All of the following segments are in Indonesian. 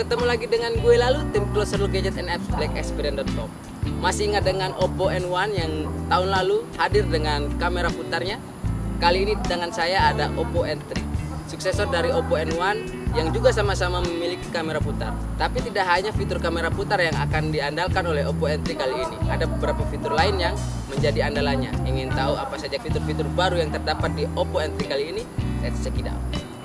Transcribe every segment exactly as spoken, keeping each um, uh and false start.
ketemu lagi dengan gue lalu, tim Closer Look Gadget and Apps black experience dot com. Masih ingat dengan Oppo N satu yang tahun lalu hadir dengan kamera putarnya? Kali ini dengan saya ada Oppo N tiga, suksesor dari Oppo N satu yang juga sama-sama memiliki kamera putar. Tapi tidak hanya fitur kamera putar yang akan diandalkan oleh Oppo N tiga kali ini. Ada beberapa fitur lain yang menjadi andalannya. Ingin tahu apa saja fitur-fitur baru yang terdapat di Oppo N tiga kali ini? Let's check it out.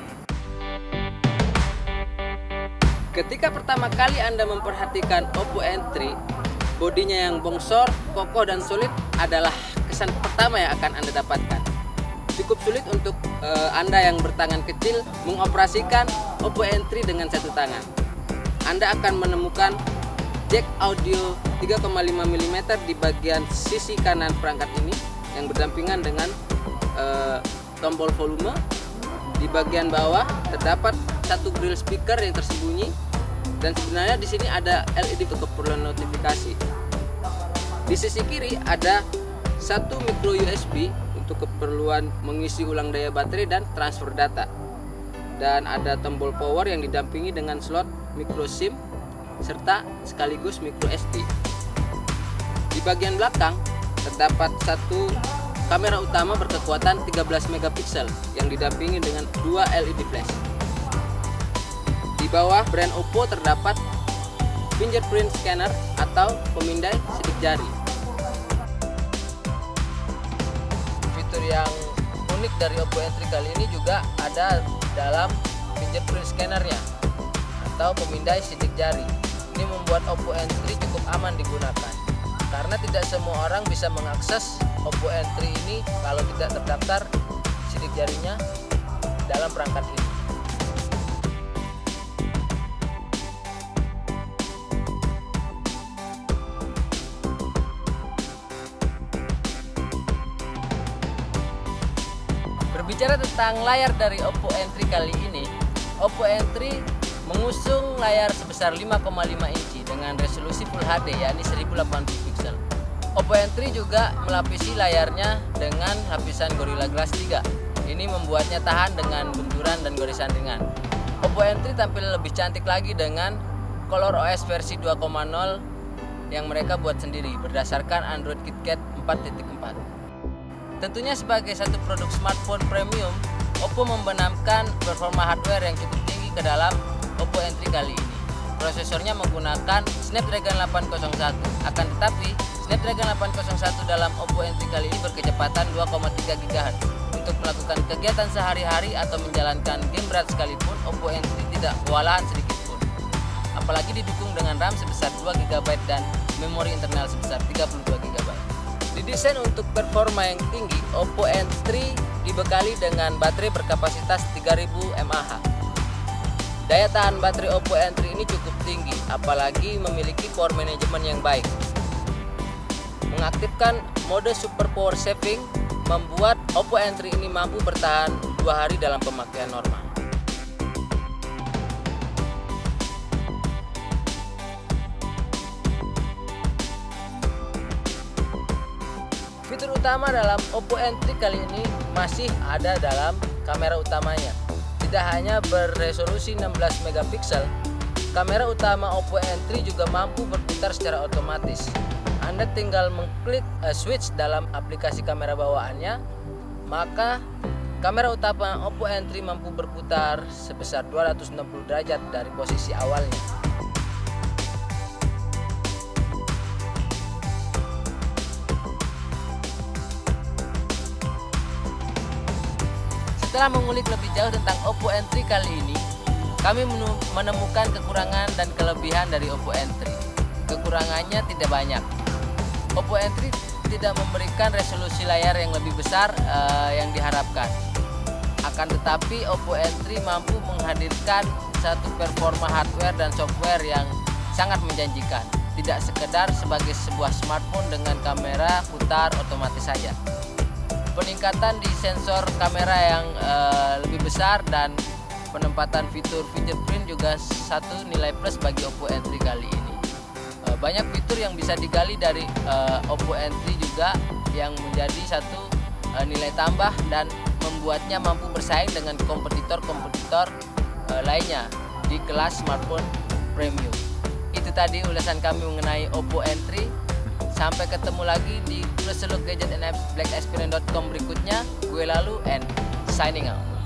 Ketika pertama kali Anda memperhatikan Oppo N tiga, bodinya yang bongsor, kokoh dan solid adalah kesan pertama yang akan Anda dapatkan. Cukup sulit untuk uh, Anda yang bertangan kecil mengoperasikan Oppo N tiga dengan satu tangan. Anda akan menemukan jack audio tiga koma lima milimeter di bagian sisi kanan perangkat ini yang berdampingan dengan uh, tombol volume. Di bagian bawah terdapat satu grill speaker yang tersembunyi, dan sebenarnya di sini ada L E D untuk keperluan notifikasi. Di sisi kiri ada satu micro U S B untuk keperluan mengisi ulang daya baterai dan transfer data. Dan ada tombol power yang didampingi dengan slot micro SIM serta sekaligus micro S D. Di bagian belakang terdapat satu kamera utama berkekuatan tiga belas megapiksel yang didampingi dengan dua L E D flash. Di bawah brand Oppo terdapat fingerprint scanner atau pemindai sidik jari. Fitur yang unik dari Oppo N tiga kali ini juga ada dalam fingerprint scannernya atau pemindai sidik jari. Ini membuat Oppo N tiga cukup aman digunakan karena tidak semua orang bisa mengakses Oppo N tiga ini kalau tidak terdaftar sidik jarinya dalam perangkat ini. Berbicara tentang layar dari Oppo N tiga kali ini, Oppo N tiga mengusung layar sebesar lima koma lima inci dengan resolusi Full H D yakni seribu delapan puluh piksel. Oppo N tiga juga melapisi layarnya dengan lapisan Gorilla Glass tiga. Ini membuatnya tahan dengan benturan dan gorisan ringan. Oppo N tiga tampil lebih cantik lagi dengan ColorOS versi dua koma nol yang mereka buat sendiri berdasarkan Android KitKat empat titik empat. Tentunya sebagai satu produk smartphone premium, Oppo membenamkan performa hardware yang cukup tinggi ke dalam Oppo N tiga kali ini. Prosesornya menggunakan Snapdragon delapan nol satu, akan tetapi Snapdragon delapan nol satu dalam Oppo N tiga kali ini berkecepatan dua koma tiga gigahertz. Untuk melakukan kegiatan sehari-hari atau menjalankan game berat sekalipun, Oppo N tiga tidak kewalahan sedikit pun. Apalagi didukung dengan RAM sebesar dua giga byte dan memori internal sebesar tiga puluh dua giga byte. Didesain untuk performa yang tinggi, Oppo N tiga dibekali dengan baterai berkapasitas tiga ribu mAh. Daya tahan baterai Oppo N tiga ini cukup tinggi, apalagi memiliki power management yang baik. Mengaktifkan mode super power saving membuat Oppo N tiga ini mampu bertahan dua hari dalam pemakaian normal. Fitur utama dalam Oppo N tiga kali ini masih ada dalam kamera utamanya. Tidak hanya beresolusi enam belas megapiksel, kamera utama Oppo N tiga juga mampu berputar secara otomatis. Anda tinggal mengklik uh, switch dalam aplikasi kamera bawaannya, maka kamera utama Oppo N tiga mampu berputar sebesar dua ratus enam puluh derajat dari posisi awalnya. Setelah mengulik lebih jauh tentang Oppo N tiga kali ini, kami menemukan kekurangan dan kelebihan dari Oppo N tiga. Kekurangannya tidak banyak. Oppo N tiga tidak memberikan resolusi layar yang lebih besar uh, yang diharapkan. Akan tetapi Oppo N tiga mampu menghadirkan satu performa hardware dan software yang sangat menjanjikan. Tidak sekedar sebagai sebuah smartphone dengan kamera putar otomatis saja. Peningkatan di sensor kamera yang uh, lebih besar dan penempatan fitur fingerprint juga satu nilai plus bagi Oppo N tiga kali ini. Uh, banyak fitur yang bisa digali dari uh, Oppo N tiga juga yang menjadi satu uh, nilai tambah dan membuatnya mampu bersaing dengan kompetitor-kompetitor uh, lainnya di kelas smartphone Premium. Itu tadi ulasan kami mengenai Oppo Entry. Sampai ketemu lagi di closer look gadget and apps black experience dot com berikutnya. Gue Lalu and signing out.